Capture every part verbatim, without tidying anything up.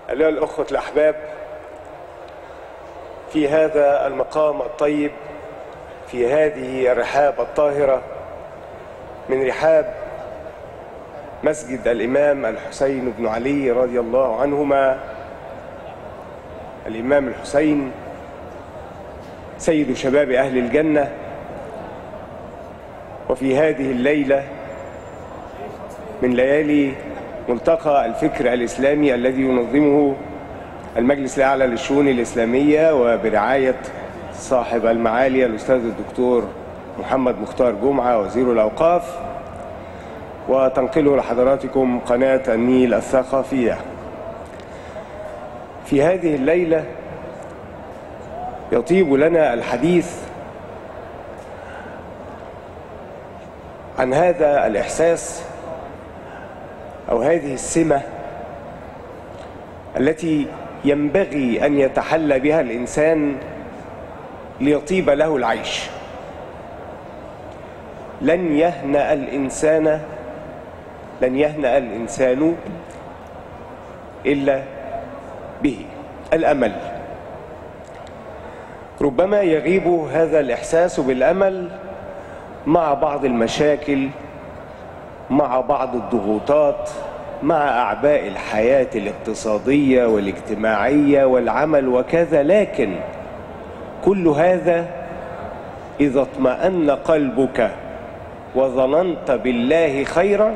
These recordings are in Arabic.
أيها الأخوة الأحباب، في هذا المقام الطيب، في هذه الرحاب الطاهرة من رحاب مسجد الإمام الحسين بن علي رضي الله عنهما، الإمام الحسين سيد شباب أهل الجنة. وفي هذه الليلة من ليالي ملتقى الفكر الإسلامي الذي ينظمه المجلس الأعلى للشؤون الإسلامية وبرعاية صاحب المعالي الأستاذ الدكتور محمد مختار جمعة وزير الأوقاف، وتنقله لحضراتكم قناة النيل الثقافية. في هذه الليلة يطيب لنا الحديث عن هذا الإحساس أو هذه السمة التي ينبغي أن يتحلى بها الإنسان ليطيب له العيش. لن يهنأ الإنسان لن يهنأ الإنسان إلا به الأمل. ربما يغيب هذا الإحساس بالأمل مع بعض المشاكل، مع بعض الضغوطات، مع أعباء الحياة الاقتصادية والاجتماعية والعمل وكذا، لكن كل هذا إذا اطمأن قلبك وظننت بالله خيرا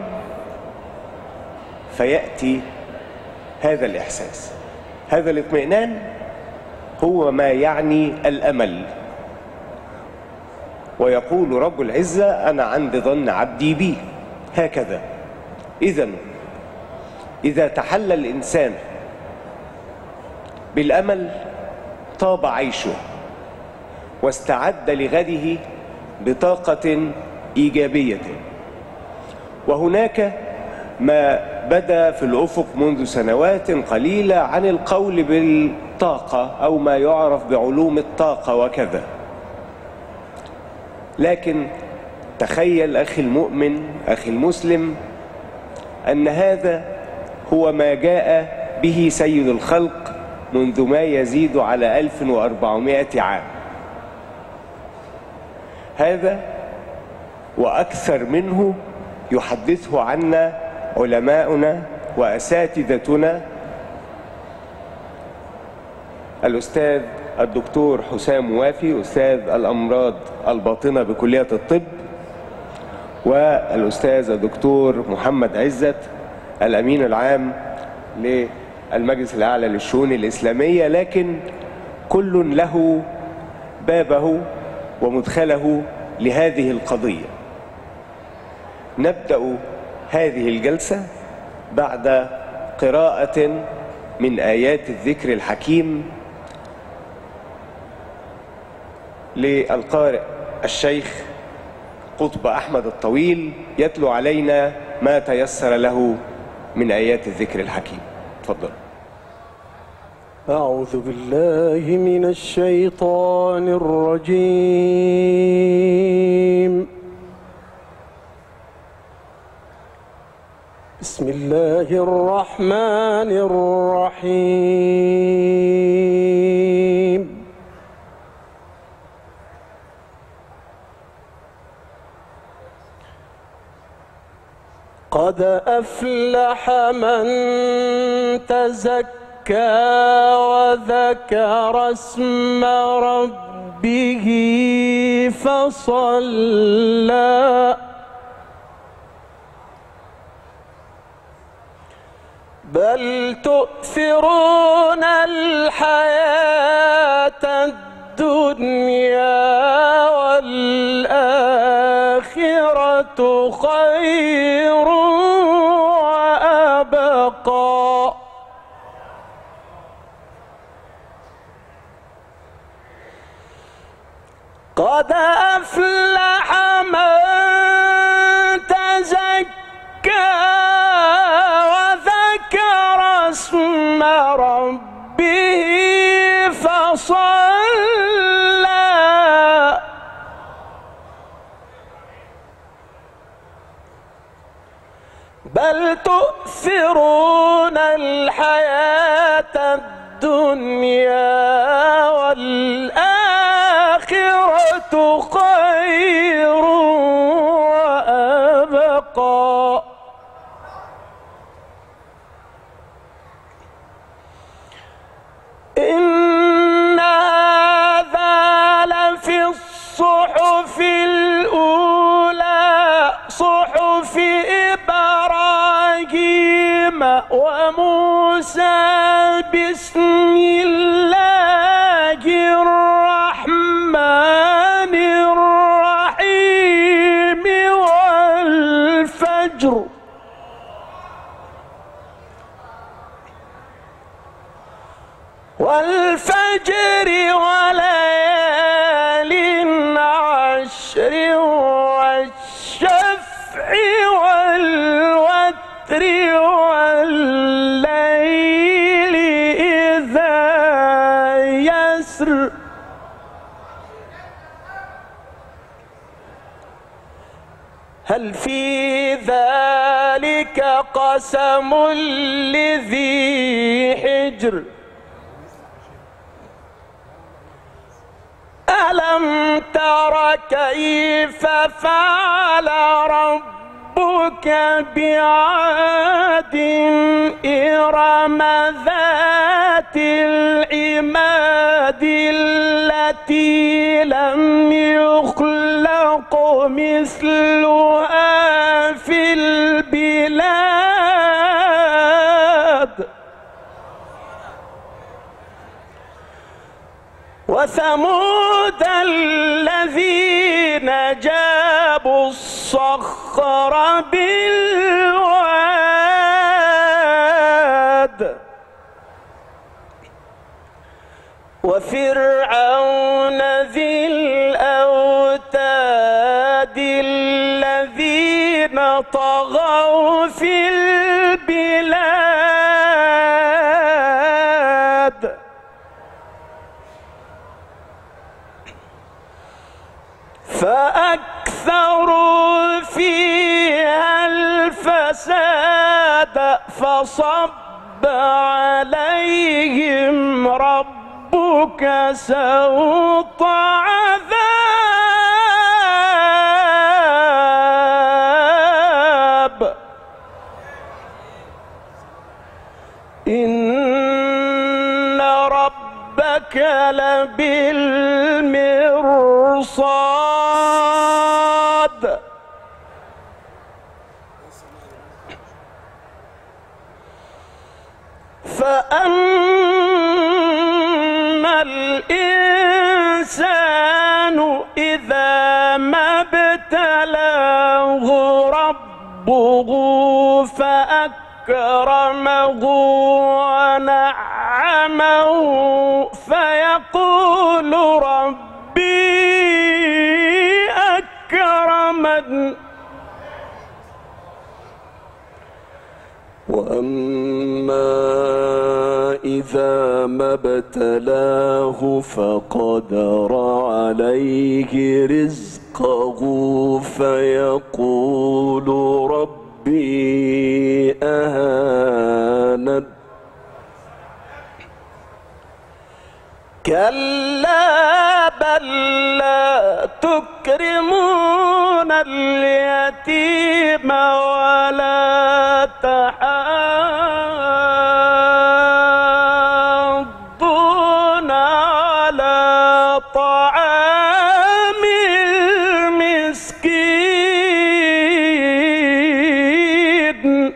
فيأتي هذا الإحساس. هذا الاطمئنان هو ما يعني الأمل. ويقول رب العزة: أنا عند ظن عبدي بي. هكذا. إذن إذا تحلى الإنسان بالأمل طاب عيشه واستعد لغده بطاقة إيجابية. وهناك ما بدا في الأفق منذ سنوات قليلة عن القول بالطاقة أو ما يعرف بعلوم الطاقة وكذا، لكن تخيل أخي المؤمن، أخي المسلم، أن هذا هو ما جاء به سيد الخلق منذ ما يزيد على ألف وأربعمائة عام. هذا وأكثر منه يحدثه عنا علماؤنا وأساتذتنا. الأستاذ الدكتور حسام وافي أستاذ الأمراض الباطنة بكلية الطب، والأستاذ الدكتور محمد عزت الأمين العام للمجلس الأعلى للشؤون الإسلامية، لكن كل له بابه ومدخله لهذه القضية. نبدأ هذه الجلسة بعد قراءة من آيات الذكر الحكيم للقارئ الشيخ قطب أحمد الطويل، يتلو علينا ما تيسر له من آيات الذكر الحكيم. تفضل. أعوذ بالله من الشيطان الرجيم. بسم الله الرحمن الرحيم. قد أفلح من تزكى وذكر اسم ربه فصلى بل تؤثرون الحياة الدنيا والآخرة خير وأبقى. قد أفلح من تزكى وذكر اسم ربه فصلى بل تؤثرون الحياة الدنيا والآخرة خير وأبقى. إن هذا لفي الصحف الأولى صحف إبراهيم وموسى. بسم الله الرحمن الرحيم. والفجر والفجر وليال عشر والشفع والوتر والليل إذا يسر. هل في ذلك قسم لذي حجر؟ ألم تر كيف فعل ربك بعاد إرم ذات العماد التي لم يخلق مثلها في البلاد. وثمود الذين جابوا الصخر بالواد. وفرعون ذي الأوتاد الذين طغوا في البلاد. فأكثروا فيها الفساد فصب عليهم ربك سوط عذاب. إن ربك لبالمرصاد. فأما الإنسان إذا ما ابتلاه ربه فأكرمه ونعمه فيقول ربي أكرمن. وأما إذا ما ابتلاه فقدر عليه رزقه فيقول ربي أهانن. كلا بل لا تكرمون اليتيم ولا تحاضون على طعام المسكين.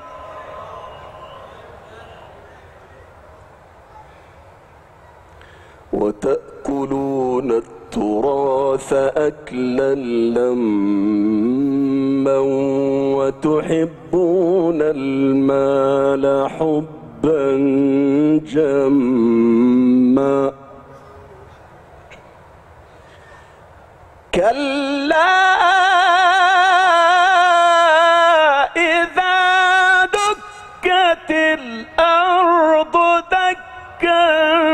وتأكلون التراث أكلا لما وتحبون المال حبا جما. كلا إذا دكت الأرض دكا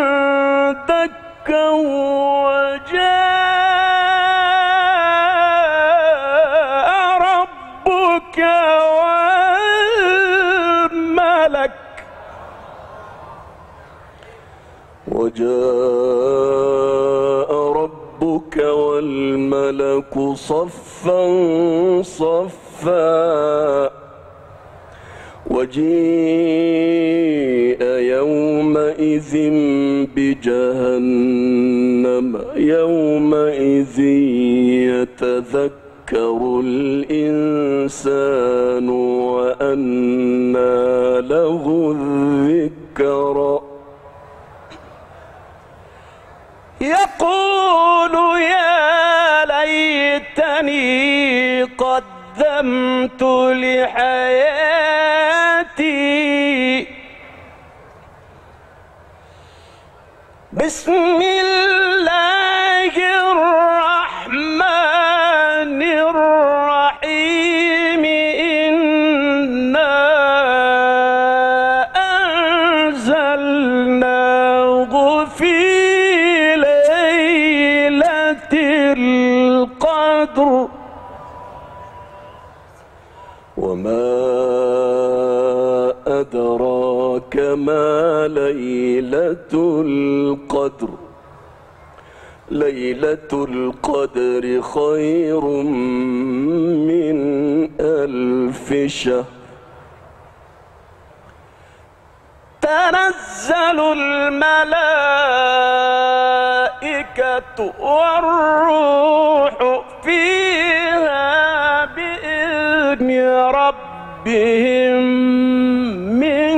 دكا وجاء ربك والملك وجاء ربك والملك صفا صفا وجيء يومئذ بجهنم يومئذ يتذكر الإنسان وأنى له الذكرى يقول يا ليتني قدمت لحياتي بسم الله الرحمن الرحيم إنا أنزلناه في ليلة القدر وما أدراك ما ليلة القدر ليلة القدر خير من ألف شهر تنزل الملائكة والروح فيها بإذن ربهم من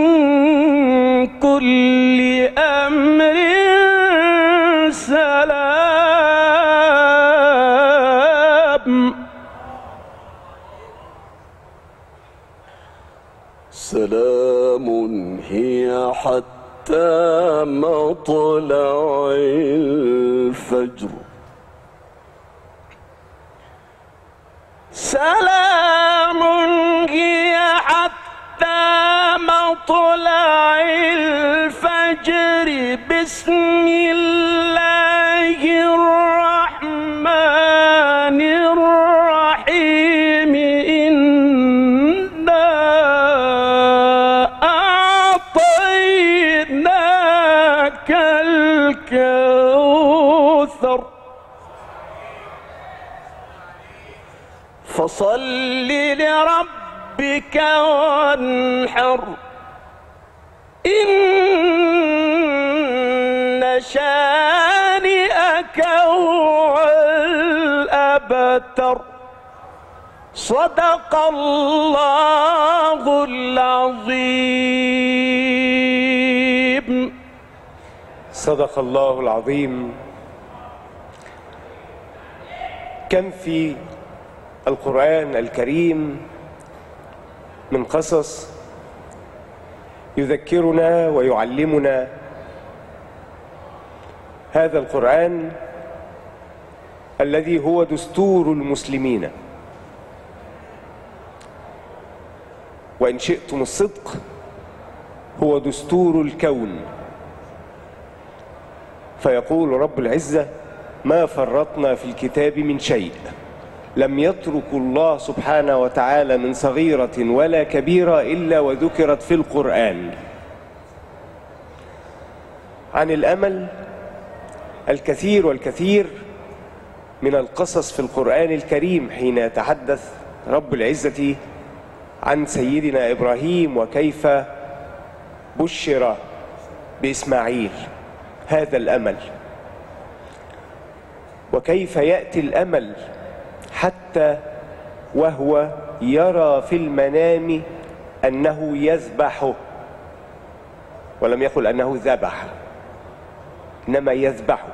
كل أمر سلام سلام هي حتى مطلع الفجر سلام هي حتى مطلع الفجر بسم الله الرحمن الرحيم إنا أعطيناك الكوثر فصل لربك وانحر إن شانئك هو الأبتر صدق الله العظيم. صدق الله العظيم. كم في القرآن الكريم من قصص يذكرنا ويعلمنا هذا القرآن الذي هو دستور المسلمين، وإن شئتم الصدق هو دستور الكون. فيقول رب العزة: ما فرطنا في الكتاب من شيء. لم يترك الله سبحانه وتعالى من صغيرة ولا كبيرة إلا وذكرت في القرآن. عن الأمل الكثير والكثير من القصص في القرآن الكريم، حين يتحدث رب العزة عن سيدنا إبراهيم وكيف بشر بإسماعيل، هذا الأمل، وكيف يأتي الأمل حتى وهو يرى في المنام أنه يذبحه، ولم يقل أنه ذبح، إنما يذبحه.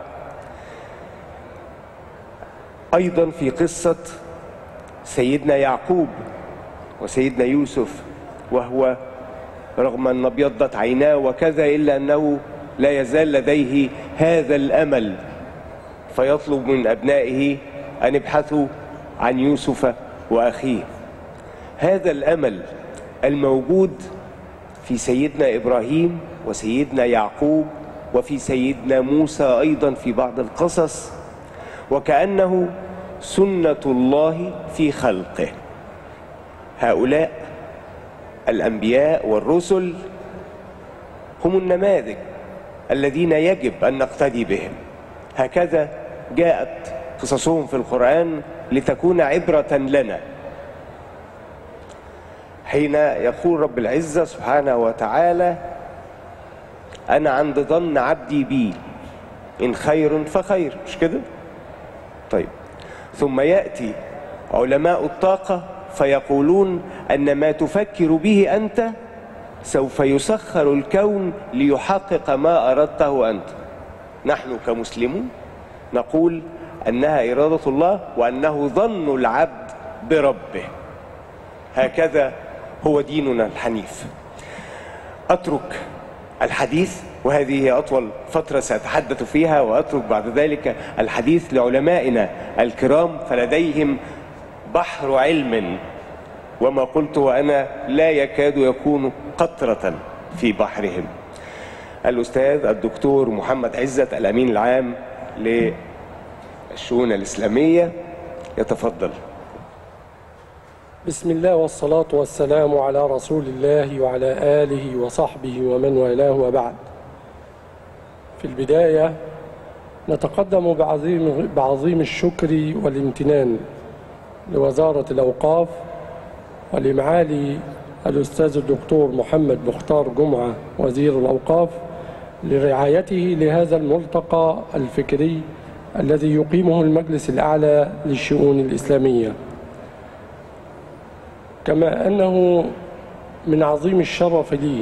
أيضا في قصة سيدنا يعقوب وسيدنا يوسف، وهو رغم أن ابيضت عيناه وكذا إلا أنه لا يزال لديه هذا الأمل، فيطلب من أبنائه أن يبحثوا عن يوسف وأخيه. هذا الأمل الموجود في سيدنا إبراهيم وسيدنا يعقوب وفي سيدنا موسى أيضا في بعض القصص، وكأنه سنة الله في خلقه. هؤلاء الأنبياء والرسل هم النماذج الذين يجب أن نقتدي بهم. هكذا جاءت قصصهم في القرآن لتكون عبرة لنا. حين يقول رب العزة سبحانه وتعالى: أنا عند ظن عبدي بي إن خير فخير، مش كده؟ طيب، ثم يأتي علماء الطاقة فيقولون أن ما تفكر به أنت سوف يسخر الكون ليحقق ما أردته أنت. نحن كمسلمون نقول أنها إرادة الله وأنه ظن العبد بربه. هكذا هو ديننا الحنيف. أترك الحديث، وهذه هي أطول فترة سأتحدث فيها، وأترك بعد ذلك الحديث لعلمائنا الكرام فلديهم بحر علم، وما قلت وأنا لا يكاد يكون قطرة في بحرهم. الأستاذ الدكتور محمد عزت الأمين العام للشؤون الإسلامية يتفضل. بسم الله والصلاة والسلام على رسول الله وعلى آله وصحبه ومن والاه، وبعد. في البداية نتقدم بعظيم, بعظيم الشكر والامتنان لوزارة الأوقاف ولمعالي الأستاذ الدكتور محمد مختار جمعة وزير الأوقاف لرعايته لهذا الملتقى الفكري الذي يقيمه المجلس الأعلى للشؤون الإسلامية. كما أنه من عظيم الشرف لي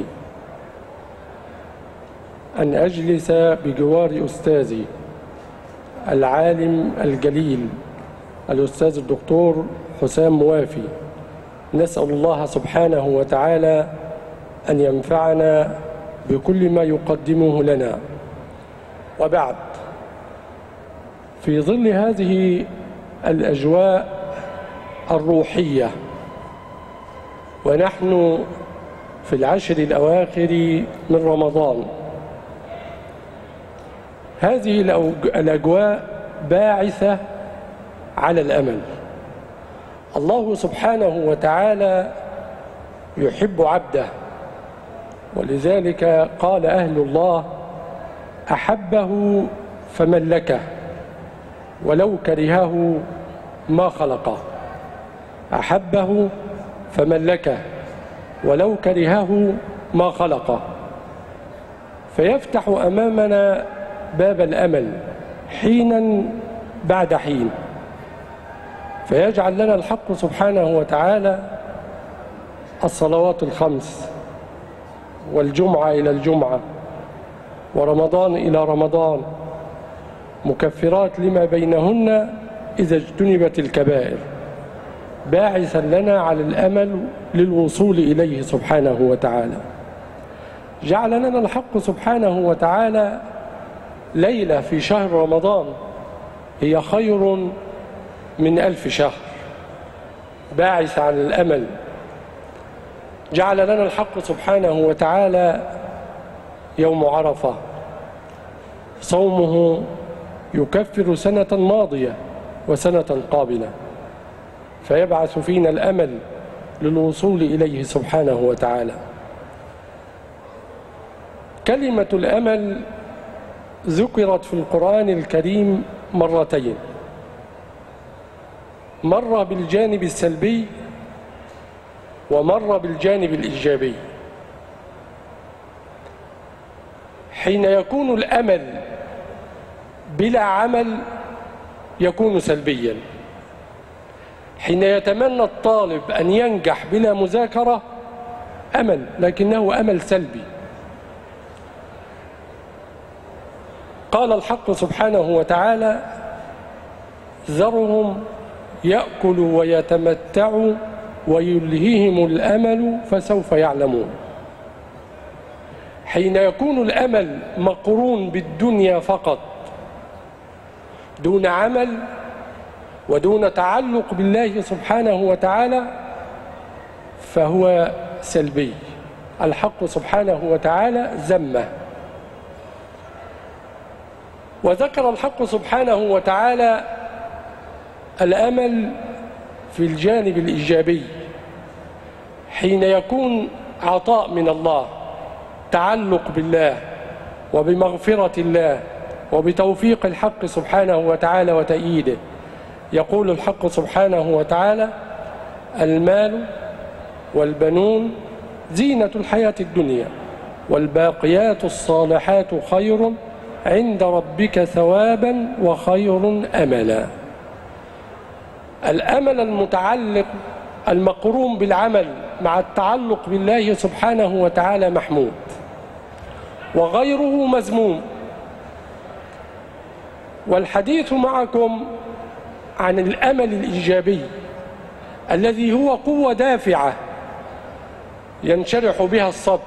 أن أجلس بجوار أستاذي العالم الجليل الأستاذ الدكتور حسام موافي. نسأل الله سبحانه وتعالى أن ينفعنا بكل ما يقدمه لنا. وبعد، في ظل هذه الأجواء الروحية ونحن في العشر الأواخر من رمضان، هذه الأجواء باعثة على الأمل. الله سبحانه وتعالى يحب عبده، ولذلك قال أهل الله: أحبه فملكه ولو كرهه ما خلقه. أحبه فملكه ولو كرهه ما خلقه. فيفتح أمامنا باب الأمل حينا بعد حين، فيجعل لنا الحق سبحانه وتعالى الصلوات الخمس والجمعة إلى الجمعة ورمضان إلى رمضان مكفرات لما بينهن إذا اجتنبت الكبائر، باعثا لنا على الأمل للوصول إليه سبحانه وتعالى. جعل لنا الحق سبحانه وتعالى ليلة في شهر رمضان هي خير من ألف شهر، باعث على الأمل. جعل لنا الحق سبحانه وتعالى يوم عرفة صومه يكفر سنة ماضية وسنة قابلة، فيبعث فينا الأمل للوصول إليه سبحانه وتعالى. كلمة الأمل ذكرت في القرآن الكريم مرتين، مرة بالجانب السلبي ومرة بالجانب الإيجابي. حين يكون الأمل بلا عمل يكون سلبيا. حين يتمنى الطالب أن ينجح بلا مذاكرة أمل، لكنه أمل سلبي. قال الحق سبحانه وتعالى: ذرهم يأكلوا ويتمتعوا ويلهيهم الأمل فسوف يعلمون. حين يكون الأمل مقرون بالدنيا فقط دون عمل ودون تعلق بالله سبحانه وتعالى فهو سلبي. الحق سبحانه وتعالى ذمه. وذكر الحق سبحانه وتعالى الأمل في الجانب الإيجابي، حين يكون عطاء من الله، تعلق بالله، وبمغفرة الله وبتوفيق الحق سبحانه وتعالى وتأييده. يقول الحق سبحانه وتعالى: المال والبنون زينة الحياة الدنيا والباقيات الصالحات خير عند ربك ثوابا وخير أملا. الأمل المتعلق المقرون بالعمل مع التعلق بالله سبحانه وتعالى محمود، وغيره مذموم. والحديث معكم عن الأمل الإيجابي الذي هو قوة دافعة ينشرح بها الصدر،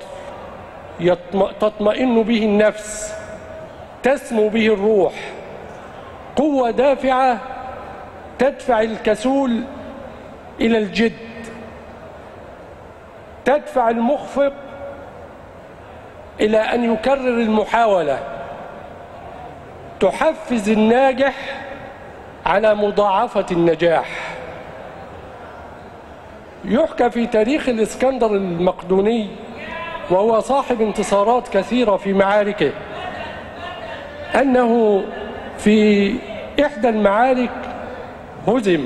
تطمئن به النفس، تسمو به الروح، قوة دافعة تدفع الكسول إلى الجد، تدفع المخفق إلى أن يكرر المحاولة، تحفز الناجح على مضاعفة النجاح. يحكى في تاريخ الإسكندر المقدوني، وهو صاحب انتصارات كثيرة في معاركه، أنه في إحدى المعارك هزم،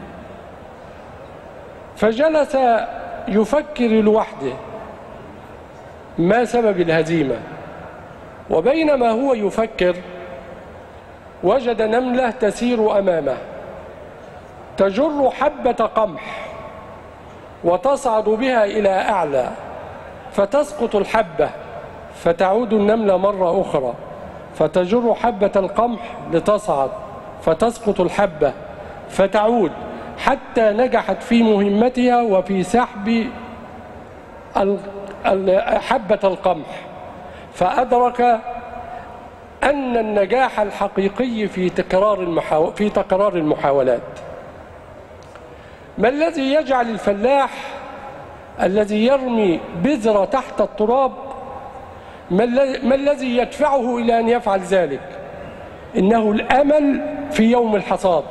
فجلس يفكر لوحده ما سبب الهزيمة. وبينما هو يفكر وجد نملة تسير أمامه تجر حبة قمح وتصعد بها إلى أعلى، فتسقط الحبة، فتعود النملة مرة أخرى فتجر حبة القمح لتصعد، فتسقط الحبة، فتعود، حتى نجحت في مهمتها وفي سحب حبة القمح. فأدرك أن النجاح الحقيقي في تكرار المحاو... في تكرار المحاولات. ما الذي يجعل الفلاح الذي يرمي بذرة تحت التراب، ما الذي يدفعه إلى أن يفعل ذلك؟ إنه الأمل في يوم الحصاد.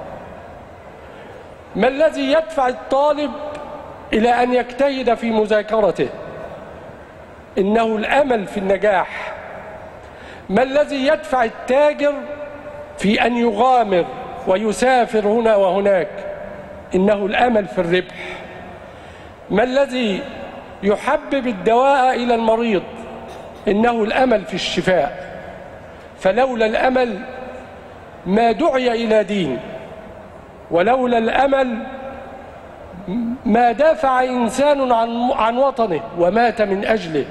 ما الذي يدفع الطالب إلى أن يجتهد في مذاكرته؟ إنه الأمل في النجاح. ما الذي يدفع التاجر في أن يغامر ويسافر هنا وهناك؟ إنه الأمل في الربح. ما الذي يحبب الدواء إلى المريض؟ إنه الأمل في الشفاء. فلولا الأمل ما دعي إلى دين، ولولا الأمل ما دافع إنسان عن عن وطنه ومات من أجله.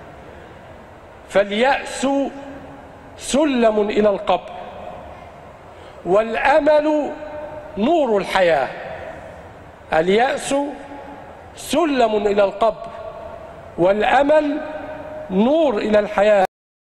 فاليأس سلم إلى القبر، والأمل نور الحياة. اليأس سلم إلى القبر، والأمل نور إلى الحياة.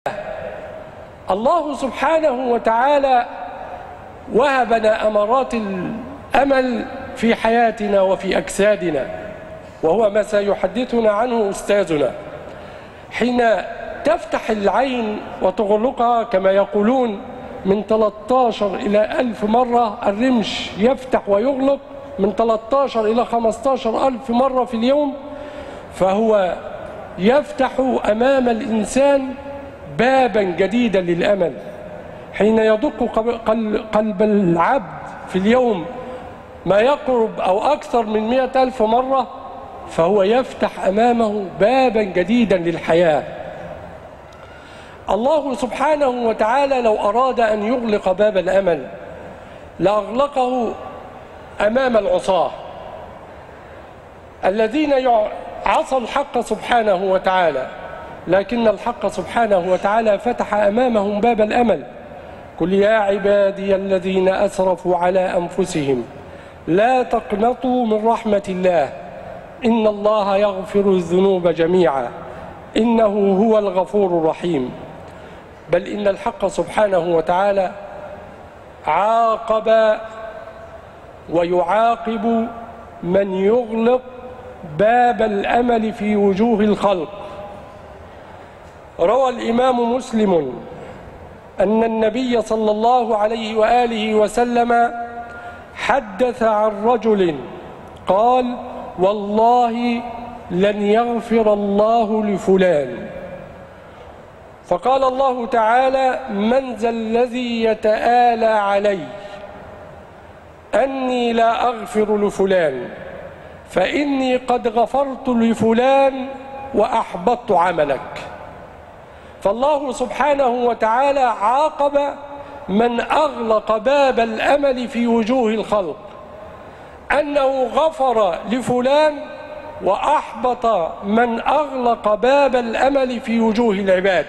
الله سبحانه وتعالى وهبنا أمارات الأمل في حياتنا وفي أجسادنا، وهو ما سيحدثنا عنه أستاذنا. حين تفتح العين وتغلقها كما يقولون من ثلاثة عشر إلى ألف مرة، الرمش يفتح ويغلق من ثلاثة عشر إلى خمسة عشر ألف مرة في اليوم، فهو يفتح أمام الإنسان بابا جديدا للأمل. حين يدق قلب العبد في اليوم ما يقرب أو أكثر من مئة ألف مرة، فهو يفتح أمامه بابا جديدا للحياة. الله سبحانه وتعالى لو أراد أن يغلق باب الأمل لأغلقه أمام العصاة الذين عصوا الحق سبحانه وتعالى، لكن الحق سبحانه وتعالى فتح أمامهم باب الأمل. قل يا عبادي الذين أسرفوا على أنفسهم لا تقنطوا من رحمة الله إن الله يغفر الذنوب جميعا إنه هو الغفور الرحيم. بل إن الحق سبحانه وتعالى عاقب ويعاقب من يغلق باب الأمل في وجوه الخلق. روى الإمام مسلم أن النبي صلى الله عليه وآله وسلم حدث عن رجل قال: والله لن يغفر الله لفلان فقال الله تعالى: من ذا الذي يتآلى علي أني لا أغفر لفلان فإني قد غفرت لفلان وأحبطت عملك. فالله سبحانه وتعالى عاقب من أغلق باب الأمل في وجوه الخلق، أنه غفر لفلان وأحبط من أغلق باب الأمل في وجوه العباد.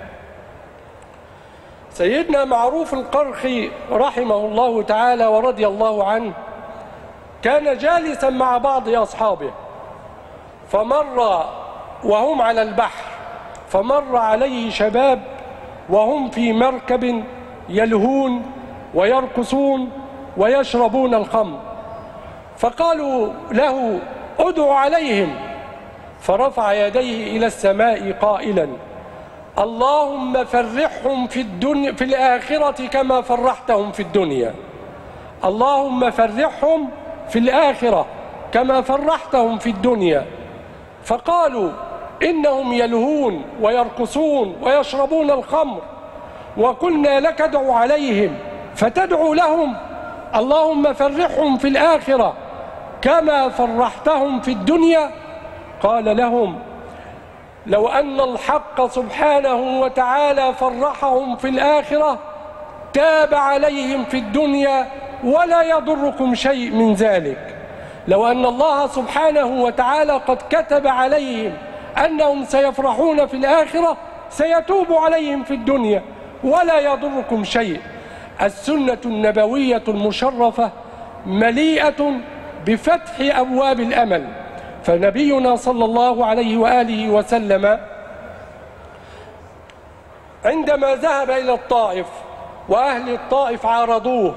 سيدنا معروف القرخي رحمه الله تعالى ورضي الله عنه كان جالسا مع بعض أصحابه، فمر وهم على البحر، فمر عليه شباب وهم في مركب يلهون ويرقصون ويشربون الخمر، فقالوا له: ادع عليهم. فرفع يديه إلى السماء قائلا: اللهم فرحهم في الدنيا في الآخرة كما فرحتهم في الدنيا، اللهم فرحهم في الآخرة كما فرحتهم في الدنيا. فقالوا: إنهم يلهون ويرقصون ويشربون الخمر، وقلنا لك ادع عليهم فتدعو لهم اللهم فرحهم في الآخرة كما فرحتهم في الدنيا. قال لهم: لو أن الحق سبحانه وتعالى فرحهم في الآخرة تاب عليهم في الدنيا ولا يضركم شيء من ذلك. لو أن الله سبحانه وتعالى قد كتب عليهم أنهم سيفرحون في الآخرة سيتوب عليهم في الدنيا ولا يضركم شيء. السنة النبوية المشرفة مليئة بفتح أبواب الأمل، فنبينا صلى الله عليه وآله وسلم عندما ذهب إلى الطائف وأهل الطائف عارضوه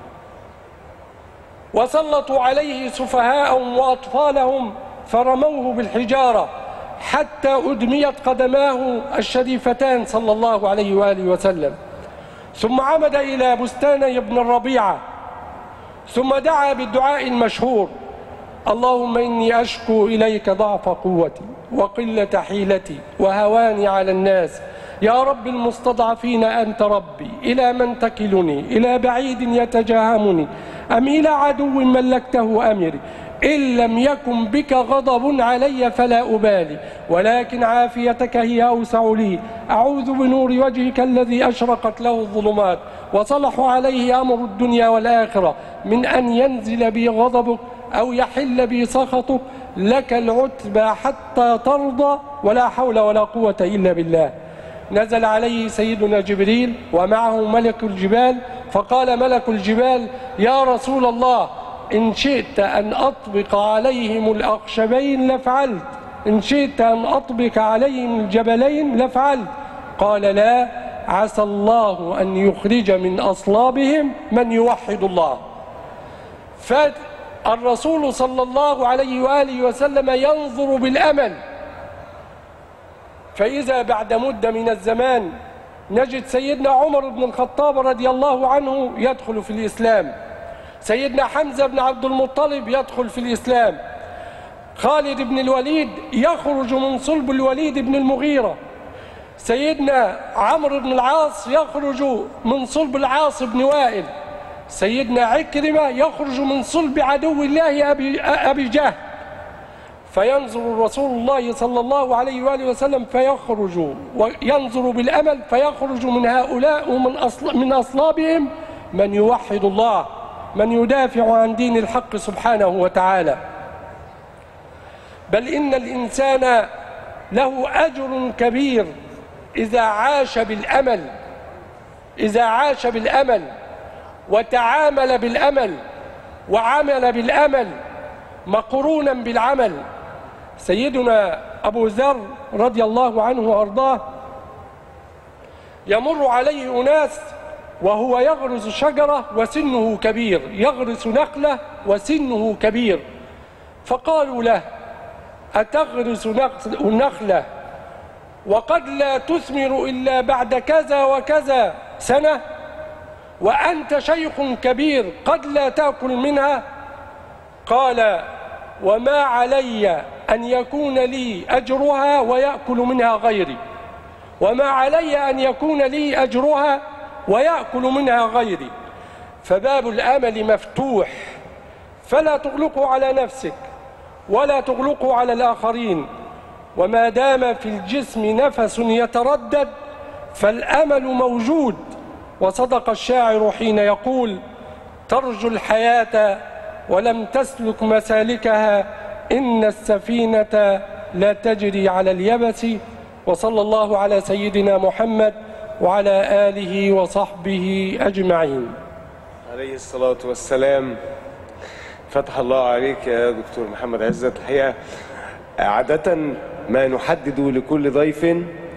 وسلطوا عليه سفهاءهم وأطفالهم فرموه بالحجارة حتى أدميت قدماه الشريفتان صلى الله عليه وآله وسلم، ثم عمد إلى بستان ابن الربيعة ثم دعا بالدعاء المشهور: اللهم إني أشكو إليك ضعف قوتي وقلة حيلتي وهواني على الناس، يا رب المستضعفين أنت ربي، إلى من تكلني؟ إلى بعيد يتجاهمني أم إلى عدو ملكته أمري؟ إن لم يكن بك غضب علي فلا أبالي، ولكن عافيتك هي أوسع لي، أعوذ بنور وجهك الذي أشرقت له الظلمات وصلح عليه أمر الدنيا والآخرة من أن ينزل بي غضبك أو يحل بي سخطك، لك العتبى حتى ترضى ولا حول ولا قوة إلا بالله. نزل عليه سيدنا جبريل ومعه ملك الجبال، فقال ملك الجبال: يا رسول الله، إن شئت أن أطبق عليهم الأخشبين لفعلت، إن شئت أن أطبق عليهم الجبلين لفعلت. قال: لا، عسى الله أن يخرج من أصلابهم من يوحد الله. فالرسول صلى الله عليه وآله وسلم ينظر بالأمل، فإذا بعد مدة من الزمان نجد سيدنا عمر بن الخطاب رضي الله عنه يدخل في الإسلام، سيدنا حمزة بن عبد المطلب يدخل في الإسلام، خالد بن الوليد يخرج من صلب الوليد بن المغيرة، سيدنا عمرو بن العاص يخرج من صلب العاص بن وائل، سيدنا عكرمة يخرج من صلب عدو الله أبي, أبي جهل. فينظر رسول الله صلى الله عليه وآله وسلم فيخرج وينظر بالأمل فيخرج من هؤلاء ومن أصل من أصلابهم من يوحد الله، من يدافع عن دين الحق سبحانه وتعالى. بل إن الإنسان له أجر كبير إذا عاش بالأمل، إذا عاش بالأمل وتعامل بالأمل وعمل بالأمل مقرونا بالعمل. سيدنا أبو ذر رضي الله عنه وأرضاه يمر عليه أناس وهو يغرس شجرة وسنه كبير، يغرس نخلة وسنه كبير، فقالوا له: أتغرس نخلة وقد لا تثمر إلا بعد كذا وكذا سنة، وأنت شيخ كبير قد لا تأكل منها؟ قال: وما علي أن يكون لي أجرها ويأكل منها غيري. وما علي أن يكون لي أجرها ويأكل منها غيري. فباب الأمل مفتوح، فلا تغلقوا على نفسك ولا تغلقوا على الآخرين. وما دام في الجسم نفس يتردد فالأمل موجود. وصدق الشاعر حين يقول: ترجو الحياة ولم تسلك مسالكها، إن السفينة لا تجري على اليبس. وصلى الله على سيدنا محمد وعلى آله وصحبه أجمعين. عليه الصلاة والسلام. فتح الله عليك يا دكتور محمد عزت. الحقيقة عادة ما نحدد لكل ضيف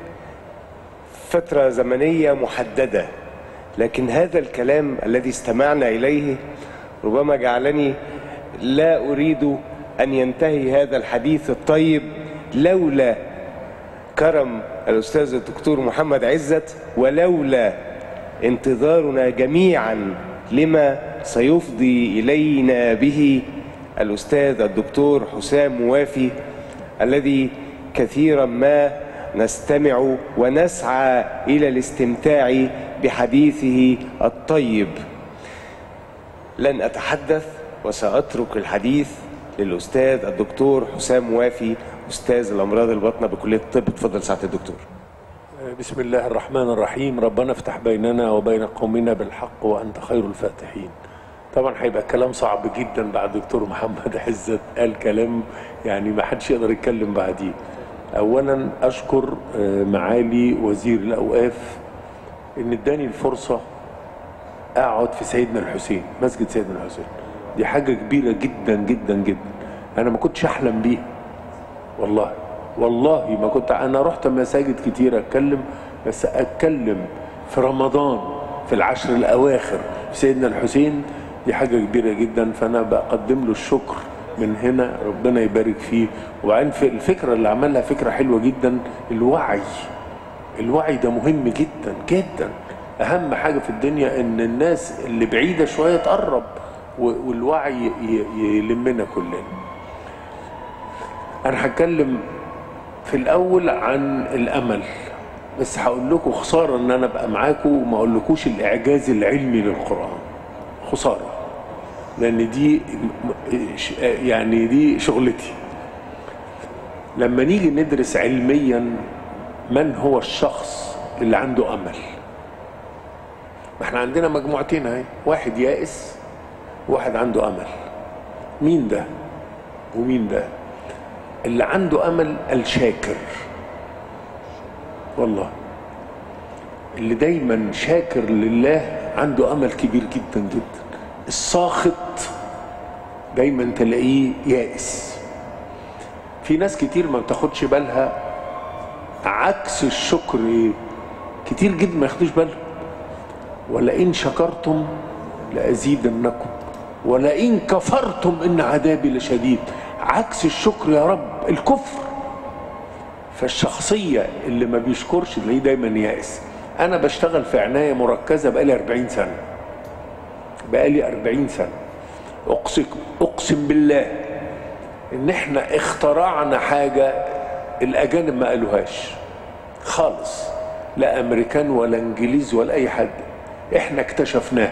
فترة زمنية محددة، لكن هذا الكلام الذي استمعنا إليه ربما جعلني لا أريد أن ينتهي هذا الحديث الطيب لولا كرم الأستاذ الدكتور محمد عزت، ولولا انتظارنا جميعا لما سيفضي إلينا به الأستاذ الدكتور حسام موافي، الذي كثيرا ما نستمع ونسعى إلى الاستمتاع بحديثه الطيب. لن أتحدث وسأترك الحديث للأستاذ الدكتور حسام موافي، أستاذ الأمراض الباطنة بكلية الطب. اتفضل سعادة الدكتور. بسم الله الرحمن الرحيم. ربنا افتح بيننا وبين قومنا بالحق وأنت خير الفاتحين. طبعا هيبقى كلام صعب جدا بعد دكتور محمد عزت، قال كلام يعني ما حدش يقدر يتكلم بعديه. أولا أشكر معالي وزير الأوقاف إن اداني الفرصة أقعد في سيدنا الحسين، مسجد سيدنا الحسين. دي حاجة كبيرة جدا جدا جدا، أنا ما كنتش أحلم بيها والله والله ما كنت. أنا رحت مساجد كتير أتكلم، بس أتكلم في رمضان في العشر الأواخر في سيدنا الحسين دي حاجة كبيرة جدا. فأنا بقدم له الشكر من هنا، ربنا يبارك فيه. وعن الفكرة اللي عملها فكرة حلوة جدا، الوعي. الوعي ده مهم جدا جدا. أهم حاجة في الدنيا إن الناس اللي بعيدة شوية تقرب، والوعي يلمنا كلنا. أنا هتكلم في الأول عن الأمل، بس هقول لكم خسارة إن أنا أبقى معاكم وما أقولكوش الإعجاز العلمي للقرآن. خسارة، لأن دي يعني دي شغلتي. لما نيجي ندرس علميا من هو الشخص اللي عنده أمل، ما احنا عندنا مجموعتين اهي، واحد يائس وواحد عنده أمل. مين ده ومين ده؟ اللي عنده أمل الشاكر، والله اللي دايما شاكر لله عنده أمل كبير جدا جدا. الساخط دايما تلاقيه يائس. في ناس كتير ما بتاخدش بالها عكس الشكر ايه؟ كتير جدا ما ياخدوش بالهم. ولئن شكرتم لأزيدنكم ولئن كفرتم إن عذابي لشديد. عكس الشكر يا رب الكفر. فالشخصية اللي ما بيشكرش تلاقيه دايما يائس. أنا بشتغل في عناية مركزة بقالي أربعين سنة، بقالي أربعين سنة. أقسم, أقسم بالله إن إحنا اخترعنا حاجة الأجانب ما قالوهاش خالص، لا أمريكان ولا إنجليز ولا أي حد. إحنا اكتشفناه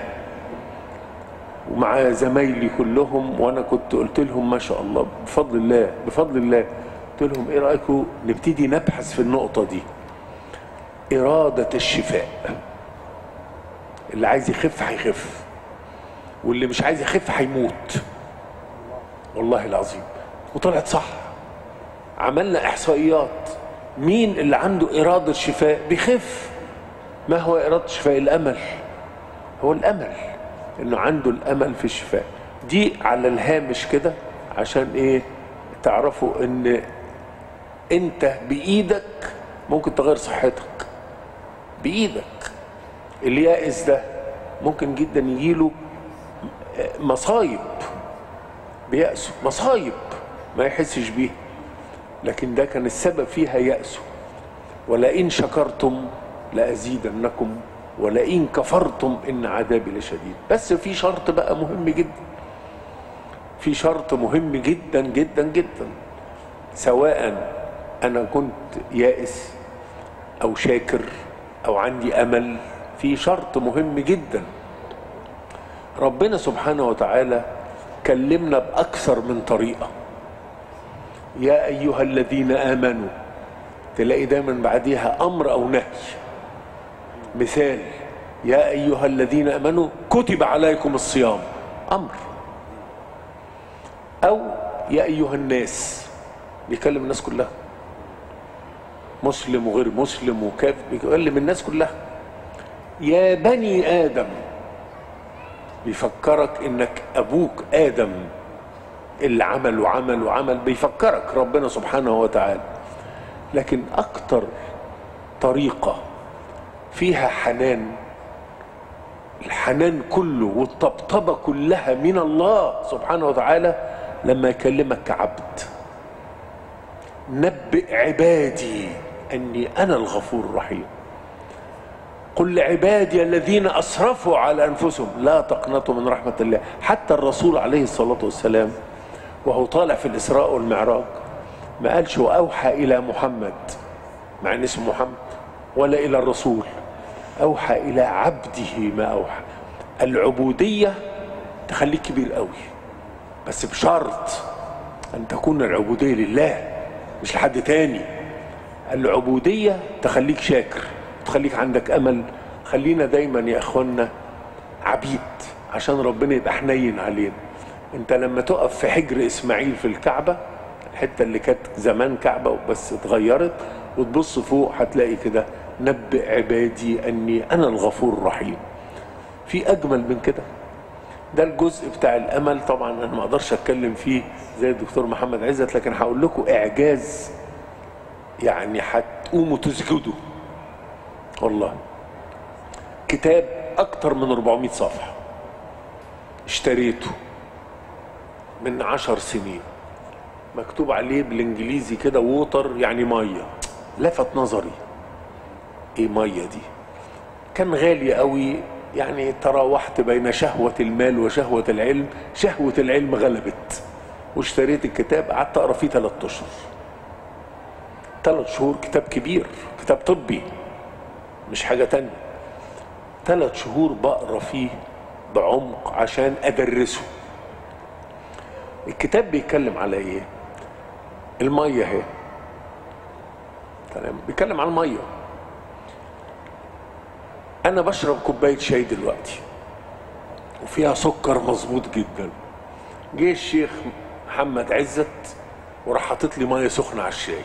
ومع زمايلي كلهم، وأنا كنت قلت لهم ما شاء الله بفضل الله بفضل الله قلت لهم إيه رأيكم نبتدي نبحث في النقطة دي. إرادة الشفاء. اللي عايز يخف هيخف، واللي مش عايز يخف هيموت، والله العظيم. وطلعت صح. عملنا إحصائيات، مين اللي عنده إرادة شفاء بيخف. ما هو إرادة الشفاء؟ الأمل. هو الأمل، إنه عنده الأمل في الشفاء. دي على الهامش كده عشان إيه تعرفوا إن أنت بإيدك ممكن تغير صحتك، بإيدك. اليائس ده ممكن جدا يجيله مصايب بيأسه، مصايب ما يحسش بيها، لكن ده كان السبب فيها يأسه. ولئن شكرتم لأزيدنكم ولئن كفرتم إن عذابي لشديد. بس في شرط بقى مهم جدا، في شرط مهم جدا جدا جدا. سواء أنا كنت يائس او شاكر او عندي امل، في شرط مهم جدا. ربنا سبحانه وتعالى كلمنا باكثر من طريقه. يا ايها الذين امنوا، تلاقي دايما بعديها امر او نهي. مثال: يا ايها الذين امنوا كتب عليكم الصيام، امر. او يا ايها الناس، بيكلم الناس كلها، مسلم وغير مسلم وكافر، بيكلم الناس كلها. يا بني ادم، بيفكرك انك ابوك ادم اللي عمل وعمل وعمل، بيفكرك ربنا سبحانه وتعالى. لكن اكتر طريقة فيها حنان، الحنان كله والطبطبة كلها من الله سبحانه وتعالى، لما يكلمك كعبد: نبئ عبادي أني أنا الغفور الرحيم. قل لعبادي الذين أسرفوا على أنفسهم لا تقنطوا من رحمة الله. حتى الرسول عليه الصلاة والسلام وهو طالع في الإسراء والمعراج ما قالش وأوحى إلى محمد، مع أن اسمه محمد، ولا إلى الرسول، أوحى إلى عبده ما أوحى. العبودية تخليك كبير قوي، بس بشرط أن تكون العبودية لله مش لحد تاني. العبودية تخليك شاكر، تخليك عندك أمل. خلينا دايما يا أخوانا عبيد عشان ربنا يبقى حنين علينا. انت لما تقف في حجر إسماعيل في الكعبة، الحتة اللي كانت زمان كعبة بس اتغيرت، وتبص فوق هتلاقي كده: نبئ عبادي أني أنا الغفور الرحيم. في أجمل من كده؟ ده الجزء بتاع الأمل. طبعا أنا ما أقدرش أتكلم فيه زي الدكتور محمد عزت، لكن هقول لكم إعجاز يعني هتقوموا تسجدوا والله. كتاب أكتر من أربعمائة صفحة، اشتريته من عشر سنين، مكتوب عليه بالإنجليزي كده ووتر، يعني مية. لفت نظري، إيه مية دي؟ كان غالي قوي، يعني تراوحت بين شهوة المال وشهوة العلم. شهوة العلم غلبت واشتريت الكتاب. قعدت أقرأ فيه ثلاث أشهر ثلاث شهور. كتاب كبير، كتاب طبي مش حاجة تانية. ثلاث شهور بقرأ فيه بعمق عشان أدرسه. الكتاب بيتكلم على إيه؟ المية اهي، تمام، بيتكلم على المية. أنا بشرب كوباية شاي دلوقتي وفيها سكر مظبوط جدا. جه الشيخ محمد عزت وراح حاطط لي مية سخنة على الشاي.